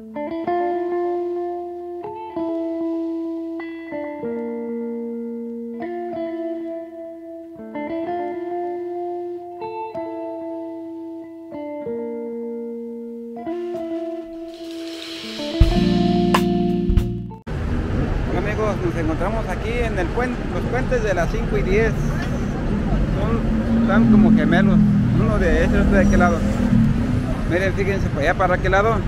Nos encontramos aquí en el puente, los puentes de las 5 y 10 están como gemelos, uno de este, otro de aquel lado. Miren, fíjense para allá, para aquel lado.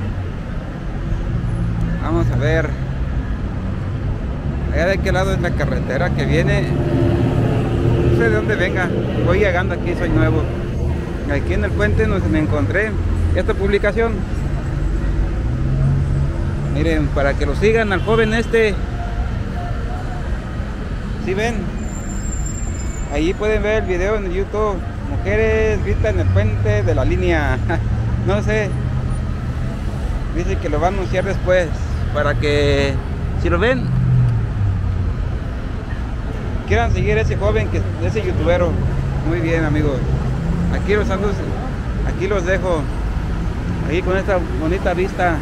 Vamos a ver, allá de aquel lado es la carretera que viene, no sé de dónde venga, voy llegando aquí, soy nuevo. Aquí en el puente me encontré esta publicación. Miren, para que lo sigan al joven este. Si ven, ahí pueden ver el video en YouTube. Mujeres gritan en el puente de la línea. No sé, dice que lo va a anunciar después, para que si lo ven quieran seguir a ese joven, ese youtubero. Muy bien, amigos, aquí los ando, aquí los dejo, ahí con esta bonita vista.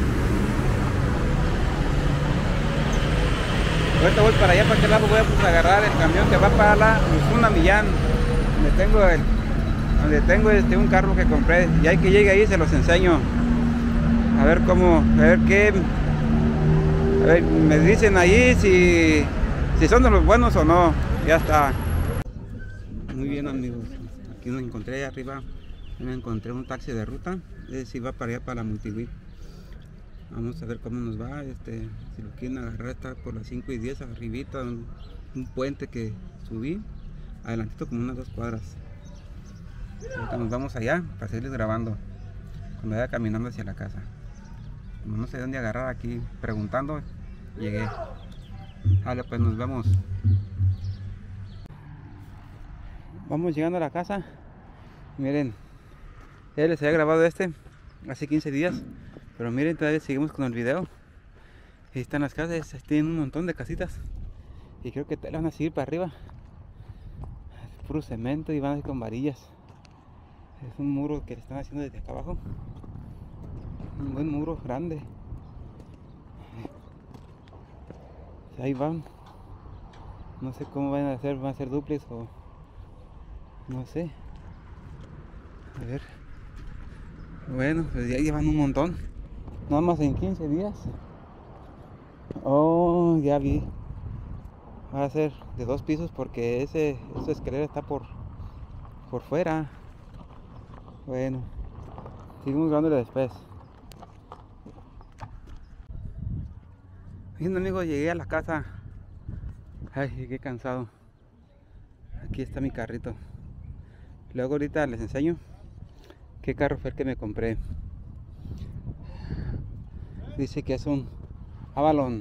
Ahorita voy para allá, para aquel lado, voy a agarrar el camión que va para la Luzuna Millán, donde tengo un carro que compré. Y hay que llegue ahí, se los enseño. A ver cómo, a ver qué, a ver, me dicen ahí si son de los buenos o no. Ya está. Muy bien, amigos, aquí nos encontré allá arriba, me encontré un taxi de ruta, si va para allá, para la Multiwin. Vamos a ver cómo nos va, si lo quieren agarrar está por las 5 y 10 arribita, un puente que subí, adelantito como unas 2 cuadras. Ahorita nos vamos allá para seguirles grabando, cuando vaya caminando hacia la casa. Como no sé dónde agarrar, aquí preguntando, llegué. Vale, pues nos vemos. Vamos llegando a la casa. Miren, ya les había grabado hace 15 días. Pero miren, todavía seguimos con el video. Ahí están las casas, tienen un montón de casitas. Y creo que te las van a seguir para arriba. Es puro cemento y van a ir con varillas. Es un muro que le están haciendo desde acá abajo. Un buen muro grande. Ahí van. No sé cómo van a ser duples o... no sé. A ver. Bueno, pues ya llevan un montón. Nada más en 15 días. Oh, ya vi. Va a ser de 2 pisos porque esa escalera está por fuera. Bueno, seguimos grabándole después. Bien, amigos, llegué a la casa. Ay, llegué cansado. Aquí está mi carrito. Luego ahorita les enseño qué carro fue el que me compré. Dice que es un Avalon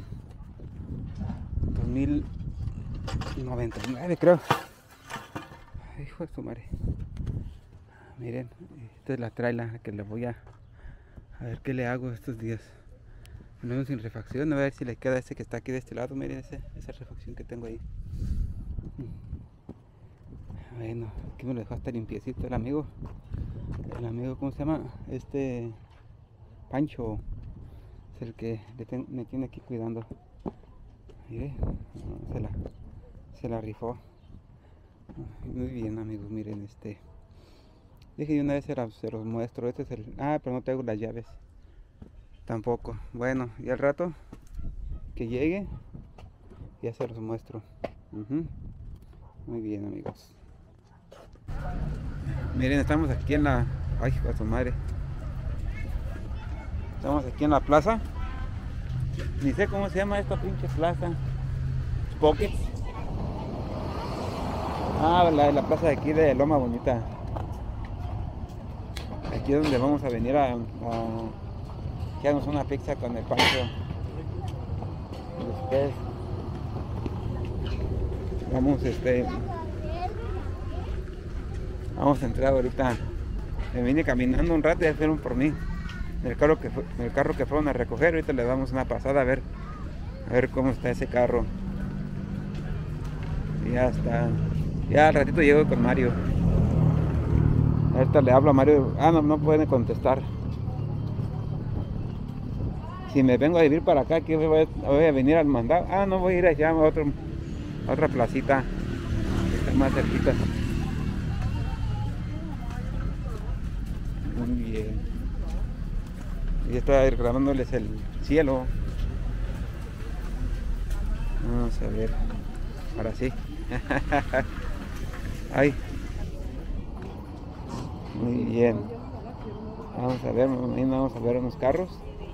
2099, creo. Hijo de su madre. Miren, esta es la trailer que le voy a ver qué le hago estos días. No sin refacción, a ver si le queda que está aquí de este lado. Miren esa refacción que tengo ahí. Bueno, aquí me lo dejó hasta limpiecito el amigo. ¿Cómo se llama? Pancho es el que me tiene aquí cuidando. Mire, se la rifó. Muy bien, amigos, miren, dije de una vez se los muestro. Este es pero no tengo las llaves tampoco. Bueno, y al rato que llegue ya se los muestro. Muy bien, amigos. Miren, estamos aquí en la... ay, hijo de su madre. Estamos aquí en la plaza. Ni sé cómo se llama esta pinche plaza. Pockets. La plaza de aquí de Loma Bonita. Aquí es donde vamos a venir a echarnos una pizza con el Pancho. Después vamos a entrar ahorita. Me vine caminando un rato y ya fueron por mí. El carro que fueron a recoger. Ahorita le damos una pasada a ver cómo está ese carro. Y ya está. Ya al ratito llego con Mario. Ahorita le hablo a Mario. No pueden contestar. si me vengo a vivir para acá, que voy a venir al mandado. Ah, no, voy a ir allá a otra placita que está más cerquita. Muy bien. Y estoy grabándoles el cielo. Vamos a ver. Ahora sí. Ay. Muy bien. Vamos a ver, vamos a ver unos carros.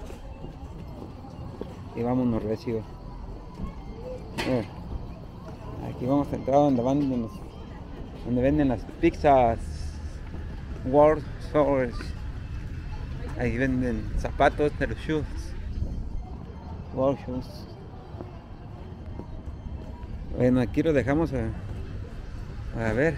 Y vámonos recio. Aquí vamos a entrar donde venden las pizzas. World Stores. Ahí venden zapatos de los shoes. World Shoes. Bueno, aquí lo dejamos a ver.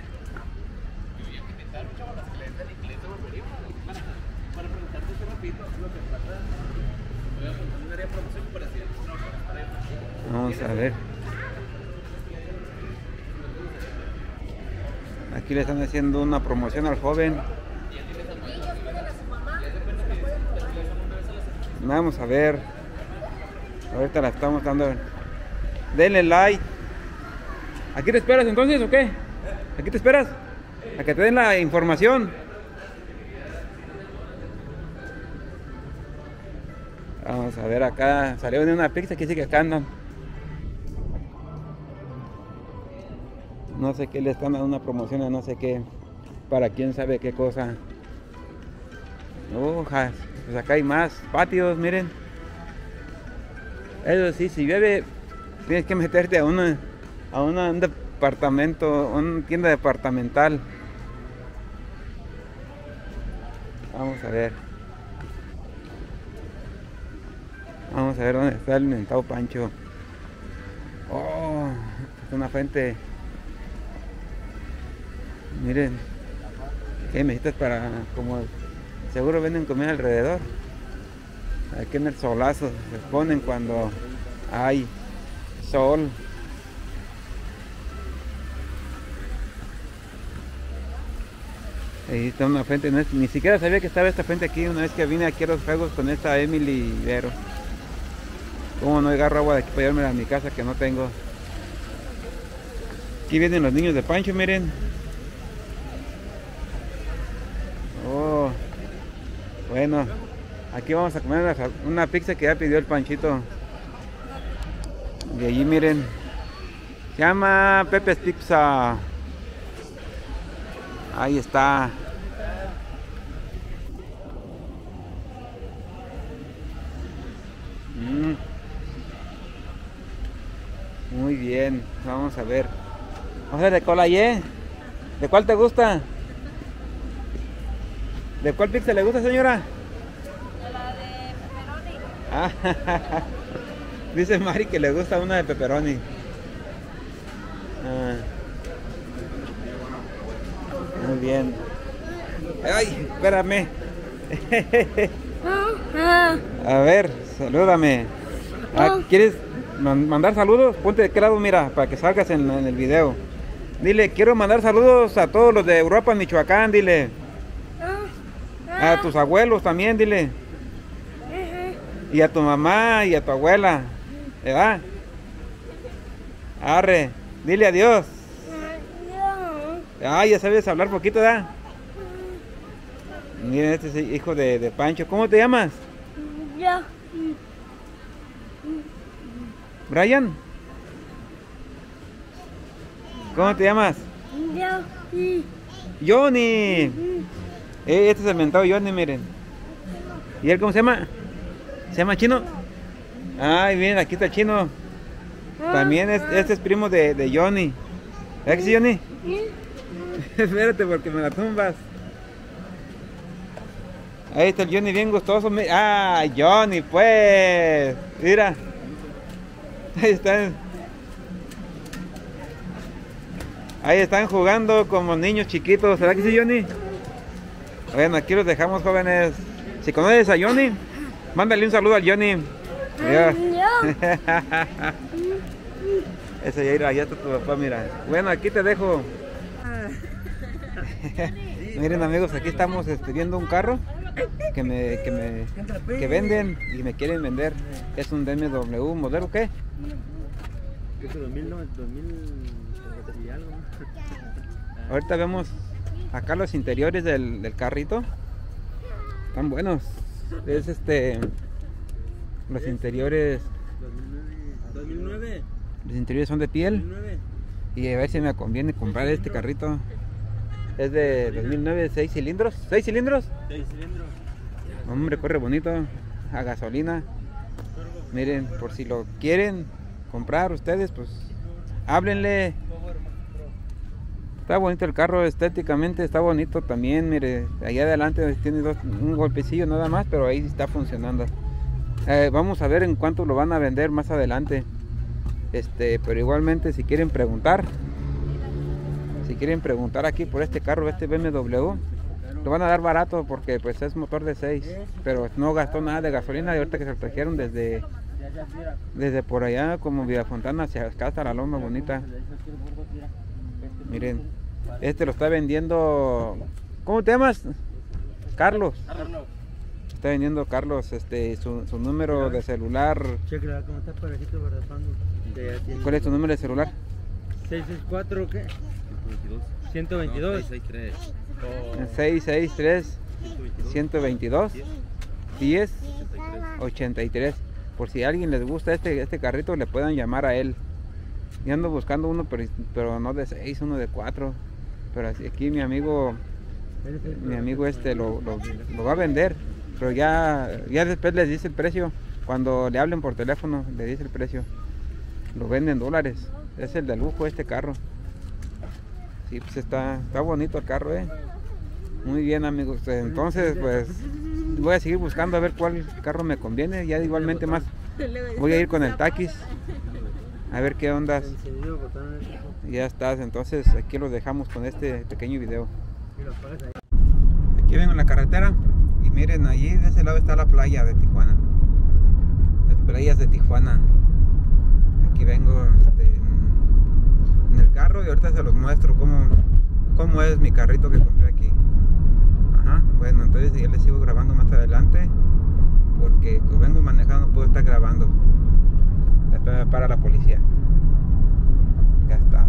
Vamos a ver. Aquí le están haciendo una promoción al joven. Vamos a ver. Ahorita la estamos dando. Denle like. ¿Aquí te esperas entonces o qué? ¿Aquí te esperas? A que te den la información. Vamos a ver acá. Salió de una pizza que sí que acá andan. No sé qué le están dando una promoción a no sé qué. Para quién sabe qué cosa. Pues acá hay más patios, miren. Eso sí, si llueve tienes que meterte a un departamento, una tienda departamental. Vamos a ver. Vamos a ver dónde está el mentado Pancho. Oh, es una fuente. Miren, qué mesitas para, como seguro venden comida alrededor. Aquí en el solazo se ponen cuando hay sol. Ahí está una fuente, ni siquiera sabía que estaba esta fuente aquí una vez que vine aquí a los juegos con esta Emily Vero. Como no agarro agua de aquí para llevármela a mi casa que no tengo. Aquí vienen los niños de Pancho, miren. Oh, bueno, aquí vamos a comer una pizza que ya pidió el Panchito. De allí miren, se llama Pepe's Pizza. Ahí está. Muy bien, vamos a ver. Vamos a ver de cola y ¿de cuál te gusta? ¿De cuál pizza le gusta, señora? De la de pepperoni. Ah, dice Mari que le gusta una de pepperoni. Muy bien. Ay, espérame. A ver, salúdame. ¿Quieres mandar saludos? Ponte de qué lado, mira, para que salgas en el video. Dile, quiero mandar saludos a todos los de Europa, Michoacán, dile. A tus abuelos también, dile. Y a tu mamá y a tu abuela. ¿Verdad? Arre, dile adiós. Ah, ya sabes hablar poquito, ¿verdad? Miren, este es el hijo de Pancho. ¿Cómo te llamas? Yo. ¿Brian? ¿Cómo te llamas? Johnny. Este es el mentado Johnny, miren. ¿Y él cómo se llama? ¿Se llama Chino? Ay, miren, aquí está Chino. También este es primo de Johnny. ¿Verdad que sí, Johnny? Espérate porque me la tumbas. Ahí está el Johnny bien gustoso. Ah, Johnny, pues. Mira. Ahí están. Ahí están jugando como niños chiquitos. ¿Será que sí, Johnny? Bueno, aquí los dejamos, jóvenes. Si conoces a Johnny, mándale un saludo al Johnny. Adiós. Ese ya irá, allá está tu papá, mira. Bueno, aquí te dejo. Miren, amigos, aquí estamos viendo un carro. que venden y me quieren vender. Es un BMW, ¿modelo qué? Creo que 2009, 2000 y algo. Ahorita vemos acá los interiores del carrito. Están buenos. Es los interiores. 2009. Los interiores son de piel. 2009. Y a ver si me conviene comprar este carrito. Es de 2009, 6 cilindros. ¿6 cilindros? 6 cilindros. Hombre, corre bonito. A gasolina. Miren, por si lo quieren comprar ustedes, pues háblenle. Está bonito el carro, estéticamente está bonito también. Mire, allá adelante tiene un golpecillo nada más, pero ahí está funcionando. Vamos a ver en cuánto lo van a vender más adelante. Pero igualmente si quieren preguntar aquí por este carro, este BMW, lo van a dar barato porque pues es motor de 6, pero no gastó nada de gasolina. Y ahorita que se lo trajeron desde por allá como Villafontana hacia acá hasta la Loma Bonita. Miren, lo está vendiendo. ¿Cómo te llamas? Carlos. Está vendiendo Carlos su número de celular. Checa cómo está parejito, ¿verdad? ¿Cuál es tu número de celular? 664 ¿qué? 122. 663 122 10 83. Por si a alguien les gusta este carrito, le puedan llamar a él. Yo ando buscando uno, pero no de 6, uno de 4. Pero aquí mi amigo lo va a vender. Pero ya después les dice el precio. Cuando le hablen por teléfono, le dice el precio. Lo venden en dólares. Es el de lujo este carro. Sí, pues está bonito el carro, Muy bien, amigos. Entonces, pues voy a seguir buscando a ver cuál carro me conviene. Ya igualmente más voy a ir con el Takis a ver qué ondas. Ya estás. Entonces aquí los dejamos con este pequeño video. Aquí vengo en la carretera y miren, allí de ese lado está la playa de Tijuana. Las playas de Tijuana. Aquí vengo en el carro y ahorita se los muestro cómo es mi carrito que compré aquí. Bueno, entonces ya les sigo grabando más adelante porque como vengo manejando no puedo estar grabando. Después me para la policía. Ya estás.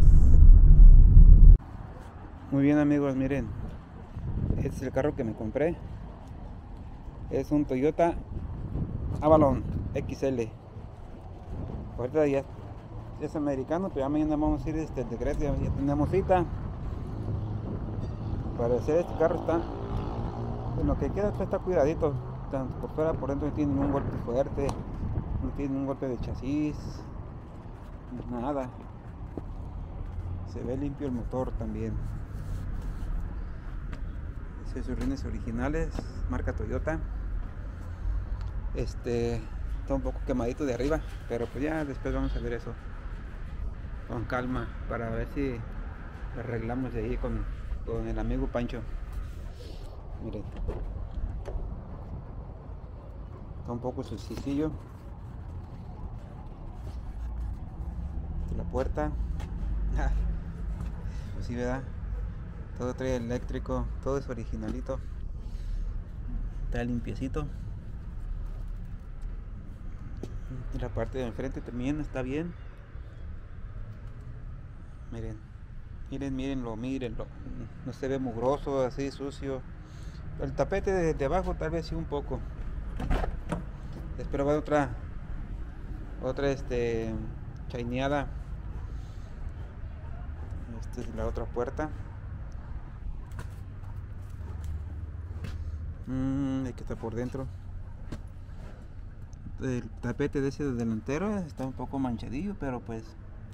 Muy bien, amigos, miren, este es el carro que me compré. Es un Toyota Avalon XL. Ahorita ya es americano, pero ya mañana vamos a ir de Grecia, ya tenemos cita. Para hacer este carro está, en lo que queda está cuidadito, tanto por fuera, por dentro no tiene ningún golpe fuerte, no tiene ningún golpe de chasis, nada. Se ve limpio el motor también. Sus rines originales, marca Toyota. Está un poco quemadito de arriba, pero pues ya después vamos a ver eso con calma para ver si lo arreglamos de ahí con el amigo Pancho. Miren, está un poco sucicillo la puerta. Pues sí, ¿verdad? Todo trae eléctrico, todo es originalito, está limpiecito. Y la parte de enfrente también está bien. Mírenlo, no se ve mugroso, así sucio. El tapete de abajo tal vez sí un poco. Espero va otra chaineada. Esta es la otra puerta. Hay que estar por dentro. El tapete de ese delantero está un poco manchadillo, pero pues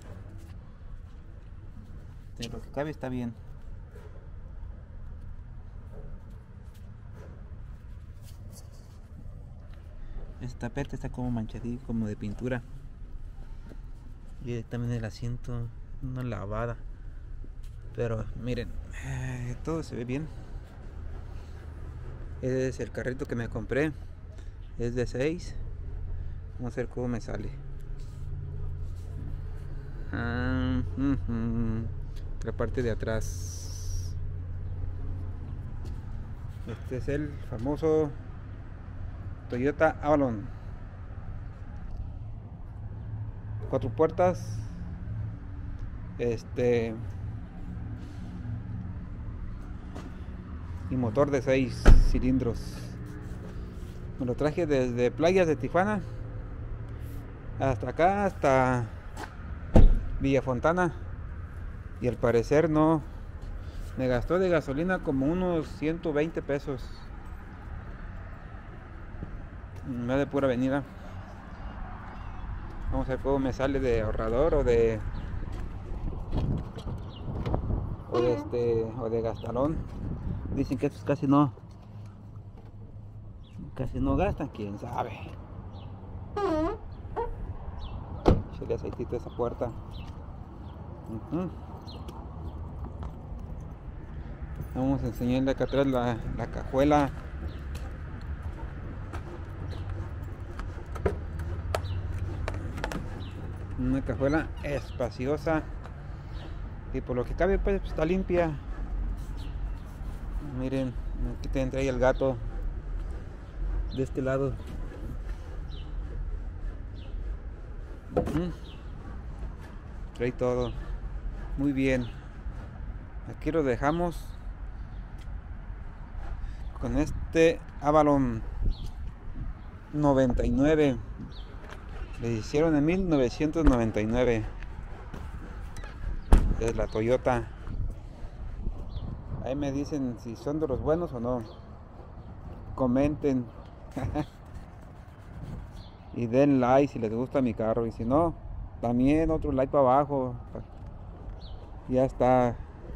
de lo que cabe está bien. Este tapete está como manchadillo, como de pintura. Y también el asiento, una lavada. Pero miren, todo se ve bien. Ese es el carrito que me compré. Es de 6. Vamos a ver cómo me sale. La parte de atrás. Este es el famoso Toyota Avalon. 4 puertas. Y motor de 6 cilindros. Me lo traje desde playas de Tijuana hasta acá, hasta Villa Fontana, y al parecer no me gastó de gasolina como unos 120 pesos. No de pura avenida. Vamos a ver cómo me sale de ahorrador o de gastalón. Dicen que estos casi no gastan, quién sabe. Echale aceitito a esa puerta. Vamos a enseñarle acá atrás la cajuela. Una cajuela espaciosa y por lo que cabe pues está limpia. Miren, aquí tendrá ahí el gato de este lado. Trae todo muy bien. Aquí lo dejamos con este Avalon 99. Le hicieron en 1999. Es la Toyota. Ahí me dicen si son de los buenos o no. Comenten. Y den like si les gusta mi carro. Y si no, también otro like para abajo. Ya está.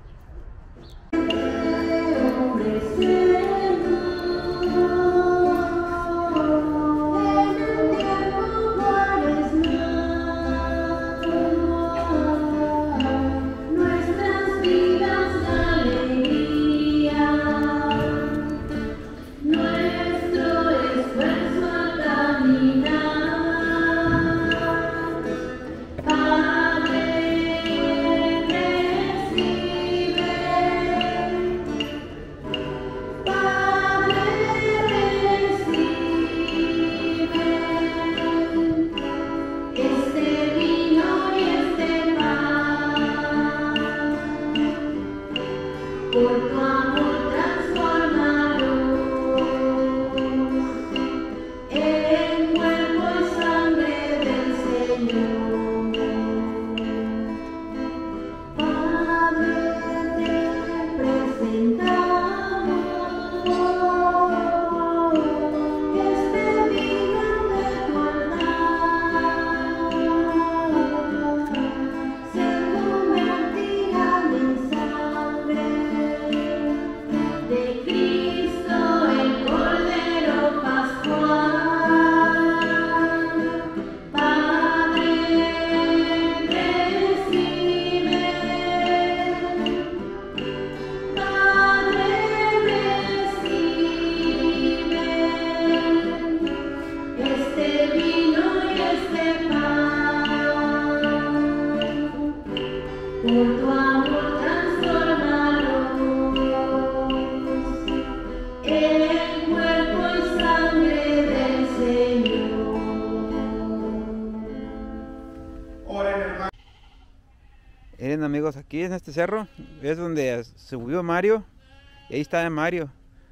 Miren amigos, aquí en este cerro es donde subió Mario. Y ahí está Mario.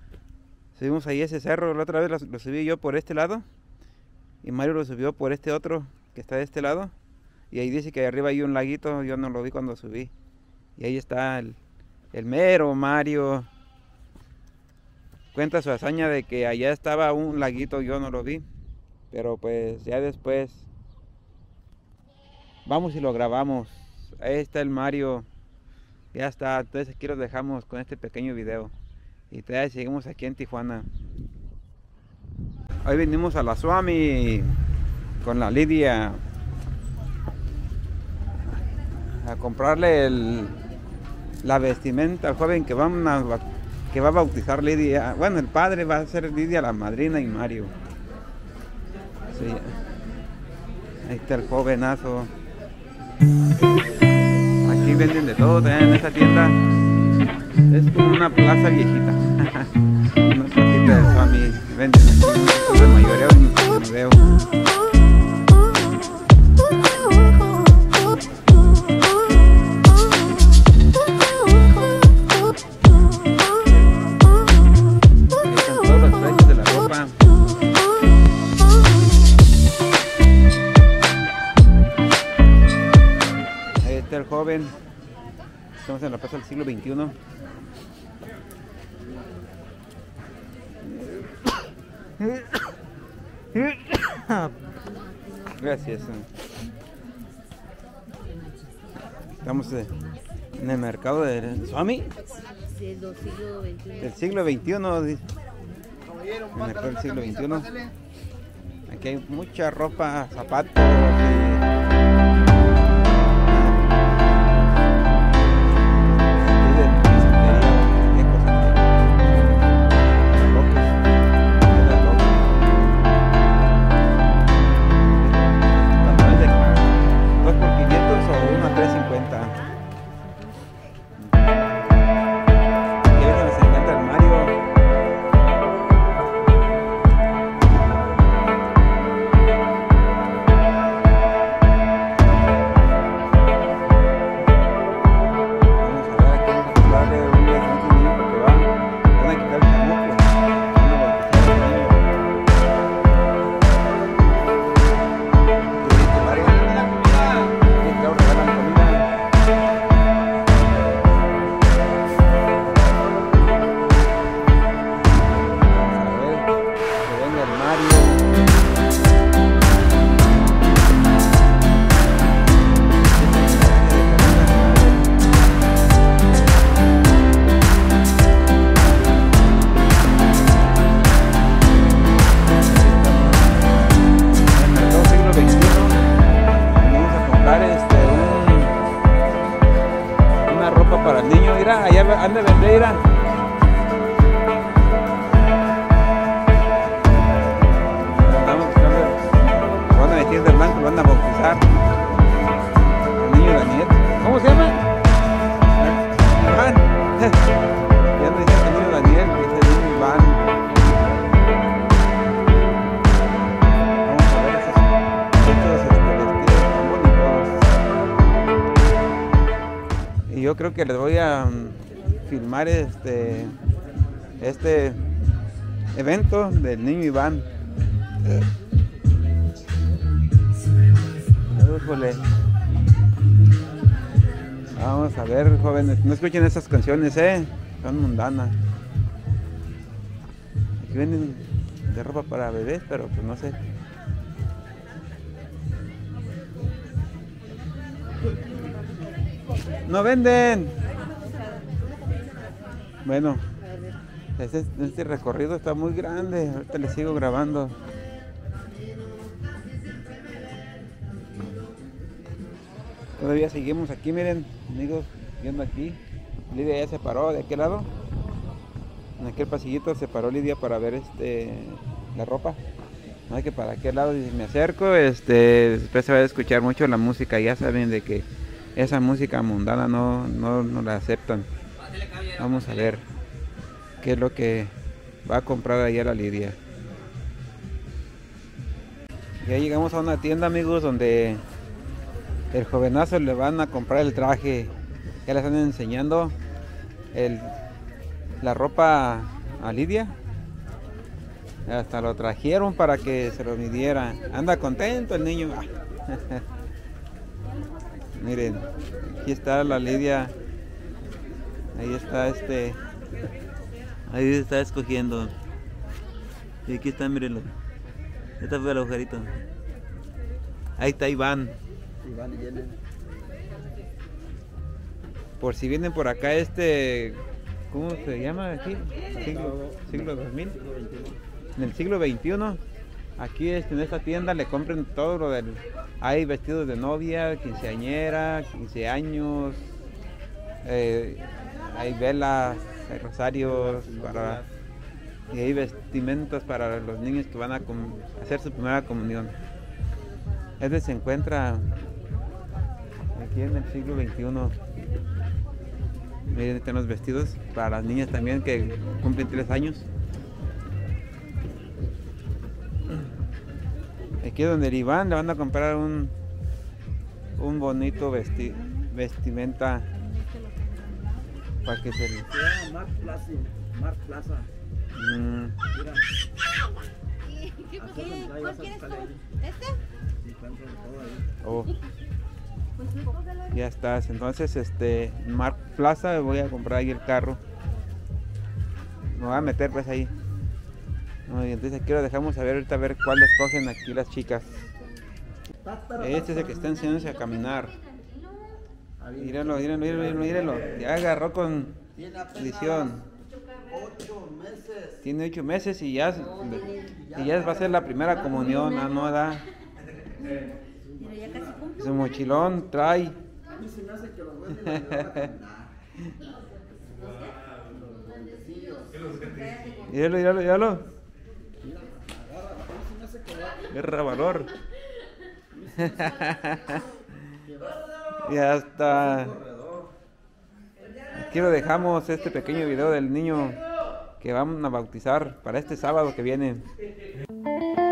Subimos ahí ese cerro, la otra vez lo subí yo por este lado. Y Mario lo subió por este otro que está de este lado. Y ahí dice que arriba hay un laguito, yo no lo vi cuando subí. Y ahí está el mero Mario. Cuenta su hazaña de que allá estaba un laguito, yo no lo vi. Pero pues ya después vamos y lo grabamos. Ahí está el Mario. Ya está. Entonces aquí los dejamos con este pequeño video. Y todavía seguimos aquí en Tijuana. Hoy venimos a la Swami con la Lidia a comprarle la vestimenta al joven que va a bautizar Lidia. Bueno, el padre va a ser Lidia la madrina y Mario. Sí. Ahí está el jovenazo. Aquí venden de todo, también en esta tienda. Es como una plaza viejita. Unas cositas de Swami venden aquí, de mayoreo en video. Ahí están todos los precios de la ropa. Ahí está el joven. Estamos en la plaza del siglo XXI. Gracias. Estamos en el mercado del Swami del siglo XXI. El mercado del siglo XXI. Aquí hay mucha ropa, zapatos para el niño, mira, allá han de vender, mira. Andamos buscando, lo van a vestir de blanco, lo van a bautizar. El niño Daniel. ¿Cómo se llama? Iván. Ya no dice el niño Daniel, dice el niño Iván. Vamos a ver estos vestidos tan bonitos. Y yo creo que les voy a filmar este evento del niño Iván. Híjole. Vamos a ver, jóvenes, no escuchen esas canciones, son mundanas. Aquí venden de ropa para bebés, pero pues no sé. ¡No venden! Bueno, este recorrido está muy grande. Ahorita les sigo grabando. Todavía seguimos aquí, miren, amigos, viendo aquí. Lidia ya se paró de aquel lado. En aquel pasillito se paró Lidia para ver la ropa. No hay que para aquel lado, y me acerco, después se va a escuchar mucho la música. Ya saben de que esa música mundana no la aceptan. Vamos a ver qué es lo que va a comprar allá la Lidia. Ya llegamos a una tienda, amigos, donde el jovenazo le van a comprar el traje. Ya le están enseñando la ropa a Lidia. Hasta lo trajeron para que se lo midiera. Anda contento el niño. Miren, aquí está la Lidia. Ahí está ahí está escogiendo. Y aquí está, mírenlo. Este fue el agujerito. Ahí está Iván. Iván y Yelen. Por si vienen por acá, ¿cómo se llama aquí? Siglo 2000. En el siglo XXI. Aquí en esta tienda le compren todo lo del... Hay vestidos de novia, quinceañera, 15 años. Hay velas, hay rosarios, y hay vestimentas para los niños que van a hacer su primera comunión. Se encuentra aquí en el siglo XXI. Miren, están los vestidos para las niñas también que cumplen 3 años. Aquí donde el Iván le van a comprar un bonito vestimenta para que se le... Se llama Mark Plaza. Mira. ¿Cuál quieres tú? ¿Este? Sí, encuentran todo ahí. Oh. Ya estás, entonces Mark Plaza voy a comprar ahí el carro. Me voy a meter pues ahí. No, y entonces aquí lo dejamos a ver ahorita, a ver cuál escogen aquí las chicas. Este es el que está enseñándose a caminar. Míralo. Ya agarró con visión. 8 meses. Tiene 8 meses y ya va a ser la primera comunión. Ah, no da. Mira, ya casi cumple. Su mochilón trae. A mí se me hace que los voy a ayudar a caminar. Míralo. Guerra valor. Ya está. Aquí lo dejamos, este pequeño video del niño que vamos a bautizar para este sábado que viene.